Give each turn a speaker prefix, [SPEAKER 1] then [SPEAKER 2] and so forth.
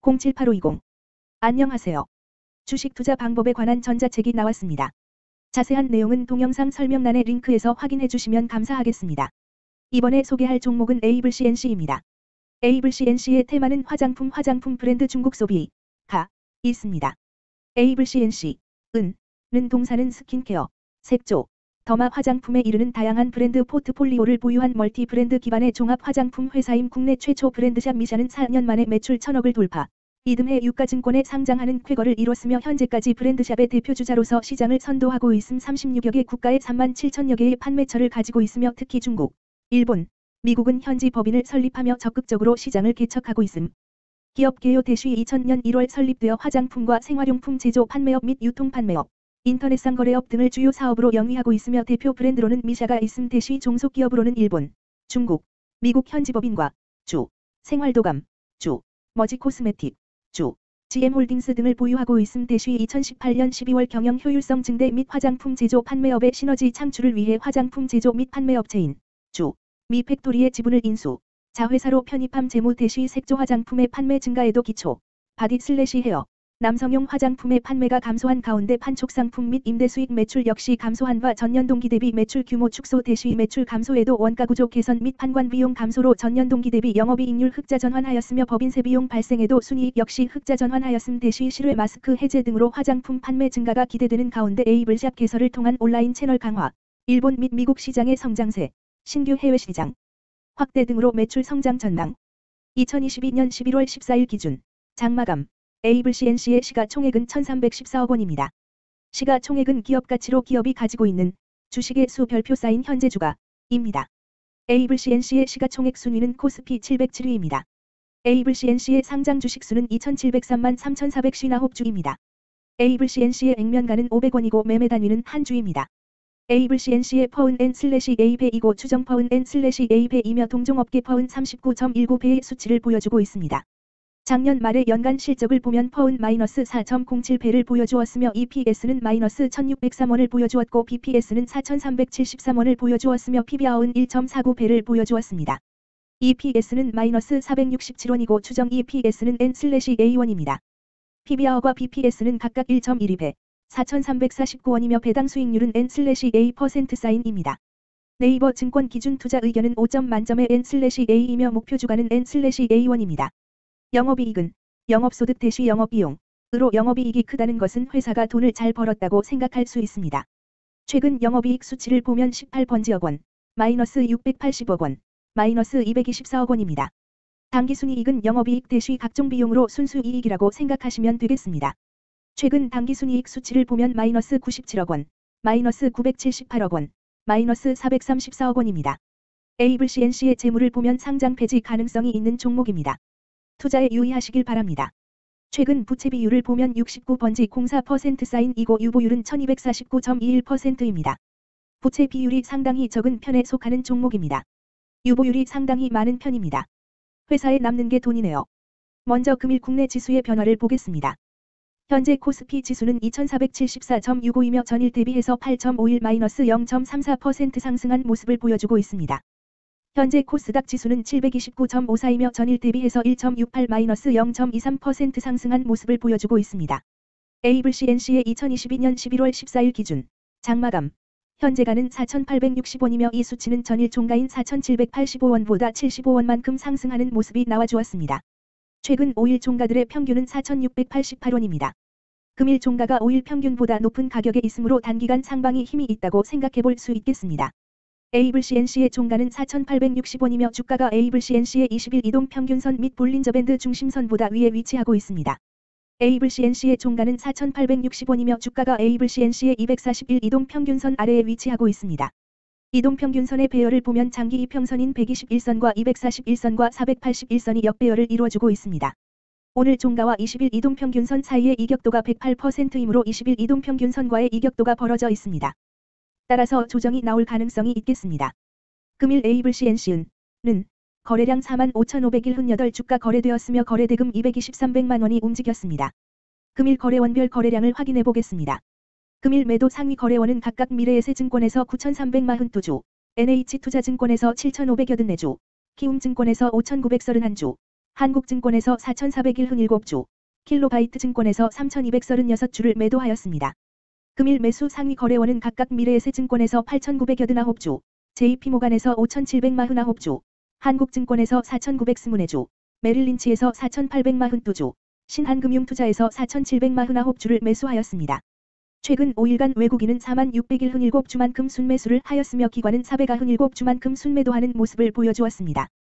[SPEAKER 1] 078-520. 안녕하세요. 주식 투자 방법에 관한 전자책이 나왔습니다. 자세한 내용은 동영상 설명란의 링크에서 확인해 주시면 감사하겠습니다. 이번에 소개할 종목은 에이블CNC입니다. 에이블CNC의 테마는 화장품 브랜드 중국 소비가 있습니다. 에이블CNC, 는 동사는 스킨케어, 색조, 더마 화장품에 이르는 다양한 브랜드 포트폴리오를 보유한 멀티 브랜드 기반의 종합 화장품 회사임. 국내 최초 브랜드샵 미샤는 4년 만에 매출 1000억을 돌파. 이듬해 유가증권에 상장하는 쾌거를 이뤘으며 현재까지 브랜드샵의 대표주자로서 시장을 선도하고 있음. 36여 개 국가에 3만 7천여 개의 판매처를 가지고 있으며 특히 중국, 일본, 미국은 현지 법인을 설립하며 적극적으로 시장을 개척하고 있음. 기업 개요 대시 2000년 1월 설립되어 화장품과 생활용품 제조 판매업 및 유통 판매업, 인터넷상 거래업 등을 주요 사업으로 영위하고 있으며 대표 브랜드로는 미샤가 있음. 대시 종속기업으로는 일본, 중국, 미국 현지 법인과 생활도감, 머지 코스메틱, GM홀딩스 등을 보유하고 있음. 대시 2018년 12월 경영 효율성 증대 및 화장품 제조 판매업의 시너지 창출을 위해 화장품 제조 및 판매업체인 미 팩토리의 지분을 인수, 자회사로 편입함. 재무 대시 색조 화장품의 판매 증가에도 기초, 바디/헤어, 남성용 화장품의 판매가 감소한 가운데 판촉 상품 및 임대 수익 매출 역시 감소한 바 전년 동기 대비 매출 규모 축소. 대시 매출 감소에도 원가 구조 개선 및 판관 비용 감소로 전년 동기 대비 영업이익률 흑자 전환하였으며 법인세 비용 발생에도 순이익 역시 흑자 전환하였음. 대시 실외 마스크 해제 등으로 화장품 판매 증가가 기대되는 가운데 에이블샵 개설을 통한 온라인 채널 강화, 일본 및 미국 시장의 성장세, 신규 해외 시장 확대 등으로 매출 성장 전망. 2022년 11월 14일 기준 장마감 에이블CNC의 시가총액은 1314억 원입니다. 시가총액은 기업가치로 기업이 가지고 있는 주식의 수 별표 쌓인 현재 주가입니다. 에이블CNC의 시가총액 순위는 코스피 707위입니다. 에이블CNC의 상장 주식수는 2703만 3459주입니다. 에이블CNC의 액면가는 500원이고 매매 단위는 한 주입니다. 에이블CNC의 퍼은/A배이고 추정 퍼은/A배이며 동종업계 퍼은 39.19배의 수치를 보여주고 있습니다. 작년 말의 연간 실적을 보면 퍼은 -4.07배를 보여주었으며 EPS는 -1603원을 보여주었고 BPS는 4373원을 보여주었으며 PBR은 1.49배를 보여주었습니다. EPS는 -467원이고 추정 EPS는 N/A원입니다. PBR과 BPS는 각각 1.12배, 4349원이며 배당 수익률은 N/A%입니다. 네이버 증권 기준 투자 의견은 5점 만점의 N/A이며 목표 주가는 N/A원입니다. 영업이익은 영업소득 대시 영업비용으로 영업이익이 크다는 것은 회사가 돈을 잘 벌었다고 생각할 수 있습니다. 최근 영업이익 수치를 보면 18번지억 원, -680억 원, -224억 원입니다. 당기순이익은 영업이익 대시 각종 비용으로 순수이익이라고 생각하시면 되겠습니다. 최근 당기순이익 수치를 보면 -97억 원, -978억 원, -434억 원입니다. 에이블CNC의 재물을 보면 상장 폐지 가능성이 있는 종목입니다. 투자에 유의하시길 바랍니다. 최근 부채 비율을 보면 69번지 04% 사인 이고 유보율은 1249.21%입니다. 부채 비율이 상당히 적은 편에 속하는 종목입니다. 유보율이 상당히 많은 편입니다. 회사에 남는 게 돈이네요. 먼저 금일 국내 지수의 변화를 보겠습니다. 현재 코스피 지수는 2474.65이며 전일 대비해서 8.51 -0.34% 상승한 모습을 보여주고 있습니다. 현재 코스닥 지수는 729.54이며 전일 대비해서 1.68 -0.23% 상승한 모습을 보여주고 있습니다. 에이블CNC의 2022년 11월 14일 기준 장마감 현재가는 4,860원이며 이 수치는 전일 종가인 4,785원보다 75원만큼 상승하는 모습이 나와주었습니다. 최근 5일 종가들의 평균은 4,688원입니다. 금일 종가가 5일 평균보다 높은 가격에 있으므로 단기간 상방이 힘이 있다고 생각해 볼 수 있겠습니다. 에이블CNC의 종가는 4,860원이며 주가가 에이블CNC의 20일 이동평균선 및 볼린저밴드 중심선보다 위에 위치하고 있습니다. 에이블CNC의 종가는 4,860원이며 주가가 에이블CNC의 241 이동평균선 아래에 위치하고 있습니다. 이동평균선의 배열을 보면 장기 이평선인 121선과 241선과 481선이 역배열을 이루어주고 있습니다. 오늘 종가와 20일 이동평균선 사이의 이격도가 108%이므로 20일 이동평균선과의 이격도가 벌어져 있습니다. 따라서 조정이 나올 가능성이 있겠습니다. 금일 에이블CNC는 거래량 45,501 주가 거래되었으며 거래대금 223백만 원이 움직였습니다. 금일 거래원별 거래량을 확인해 보겠습니다. 금일 매도 상위 거래원은 각각 미래에셋증권에서 9,342주, NH투자증권에서 7,584주, 키움증권에서 5,931주, 한국증권에서 4,401흔7주, 킬로바이트 증권에서 3,236주를 매도하였습니다. 금일 매수 상위 거래원은 각각 미래에셋증권에서 8,989주, JP모간에서 5,749주, 한국증권에서 4,920주, 메릴린치에서 4,842주, 신한금융투자에서 4,749주를 매수하였습니다. 최근 5일간 외국인은 46,101주만큼 순매수를 하였으며 기관은 497주만큼 순매도하는 모습을 보여주었습니다.